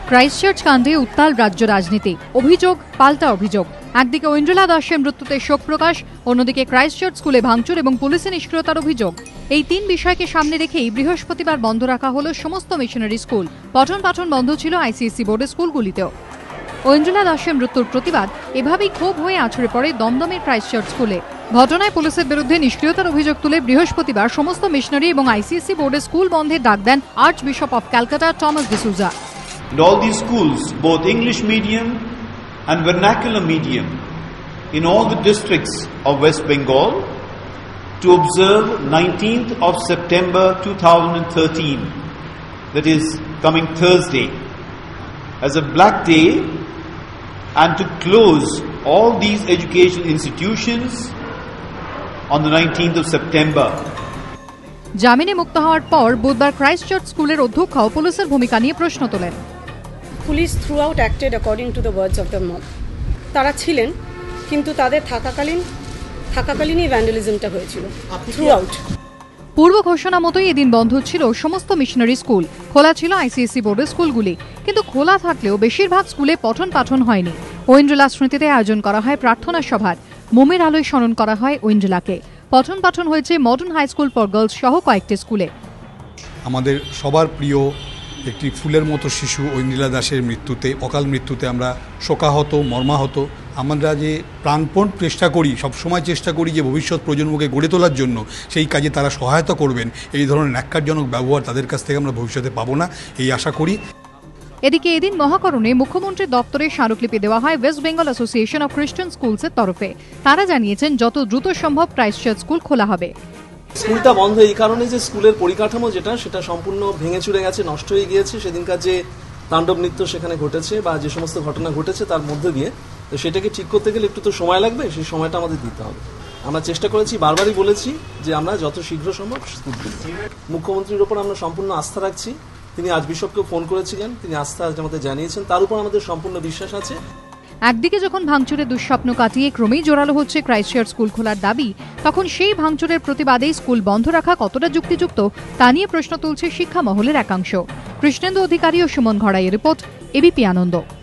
Christchurch কাণ্ডে উত্তাল রাজ্য রাজনীতি, অভিযোগ পাল্টা অভিযোগ। একদিকে ঐন্দ্রিলা দাসের মৃত্যুতে শোক প্রকাশ, অন্যদিকে ক্রাইস্টচার্চ স্কুলে ভাঙচুর এবং পুলিশের নিষ্ক্রিয়তার অভিযোগ। এই তিন বিষয়কে সামনে রেখেই বৃহস্পতিবার বন্ধ রাখা হলো সমস্ত মিশনারি স্কুল। পঠন পাঠন বন্ধ ছিল আইসিএসসি বোর্ডের স্কুলগুলিতেও। ঐন্দ্রিলা দাসের মৃত্যুর প্রতিবাদ এভাবেই ক্ষোভ হয়ে আছড়ে পড়ে দমদমের ক্রাইস্টচার্চ স্কুলে। ঘটনায় পুলিশের বিরুদ্ধে নিষ্ক্রিয়তার অভিযোগ তুলে বৃহস্পতিবার সমস্ত মিশনারি এবং আইসিএসসি বোর্ডের স্কুল বন্ধের ডাক দেন archbishop of Calcutta Thomas D'Souza. And all these schools, both English medium and vernacular medium, in all the districts of West Bengal, to observe 19th of September 2013, that is coming Thursday, as a black day, and to close all these educational institutions on the 19th of September. জামিনে মুক্ত হওয়ার পর বুধবার Christchurch স্কুলের অধ্যক্ষ পুলিশের ভূমিকা নিয়ে প্রশ্ন তোলেন। Police throughout acted according to the words of the mob. তারা ছিলেন, কিন্তু তাদের থাকাকালীনই ভ্যান্ডালিজমটা হয়েছিল থ্রু আউট। পূর্ব ঘোষণা মতোই এদিন বন্ধ ছিল সমস্ত মিশনারি স্কুল, খোলা ছিল আইসিএসসি বোর্ডের স্কুলগুলি। কিন্তু খোলা থাকলেও বেশিরভাগ স্কুলে পঠন পাঠন হয়নি। ঐন্দ্রিলা স্মৃতিতে আয়োজন করা হয় প্রার্থনা সভার, মোমের আলোয় স্মরণ করা হয় ঐন্দ্রিলাকে। পঠন পাঠন হয়েছে modern high school for girls সহ কয়েকটি স্কুলে। আমাদের সবার প্রিয় একটি ফুলের মতো শিশু ঐন্দ্রিলা দাসের মৃত্যুতে, অকাল মৃত্যুতে আমরা শোকাহত, মর্মাহত। আমরা যে প্রাণপণ চেষ্টা করি, সবসময় চেষ্টা করি যে ভবিষ্যৎ প্রজন্মকে গড়ে তোলার জন্য, সেই কাজে তারা সহায়তা করবেন। এই ধরনের ন্যাক্কারজনক ব্যবহার তাদের কাছ থেকে আমরা ভবিষ্যতে পাবো না, এই আশা করি। এদিকে এদিন মহাকরণে মুখ্যমন্ত্রীর দপ্তরে স্মারকলিপি দেওয়া হয় ওয়েস্ট বেঙ্গল অ্যাসোসিয়েশন অফ খ্রিস্টান স্কুলসের তরফে। তারা জানিয়েছেন যত দ্রুত সম্ভব ক্রাইস্টচার্চ স্কুল খোলা হবে। স্কুলটা বন্ধ এই কারণে যে স্কুলের পরিকাঠামো সেটা সম্পূর্ণ ভেঙে চুরে গেছে, নষ্ট হয়ে গিয়েছে। সেদিনকার যে তাণ্ডব নৃত্য সেখানে ঘটেছে বা যে সমস্ত ঘটনা ঘটেছে তার মধ্যে দিয়ে, তো সেটাকে ঠিক করতে গেলে একটু তো সময় লাগবে, সেই সময়টা আমাদের দিতে হবে। আমরা চেষ্টা করেছি, বারবারই বলেছি যে আমরা যত শীঘ্র সম্ভব স্কুল খুলব। মুখ্যমন্ত্রীর ওপর আমরা সম্পূর্ণ আস্থা রাখছি। তিনি আর্চবিশপকে ফোন করেছিলেন, তিনি আস্থা আমাদের জানিয়েছেন, তার উপর আমাদের সম্পূর্ণ বিশ্বাস আছে। একদিকে যখন ভাঙচুরের দুঃস্বপ্ন কাটিয়ে ক্রমেই জোরালো হচ্ছে ক্রাইস্টচার্চ স্কুল খোলার দাবি, তখন সেই ভাঙচুরের প্রতিবাদেই স্কুল বন্ধ রাখা কতটা যুক্তিযুক্ত তা নিয়ে প্রশ্ন তুলছে শিক্ষা মহলের একাংশ। কৃষ্ণেন্দু অধিকারী ও সুমন ঘড়াইয়ের রিপোর্ট, এবিপি আনন্দ।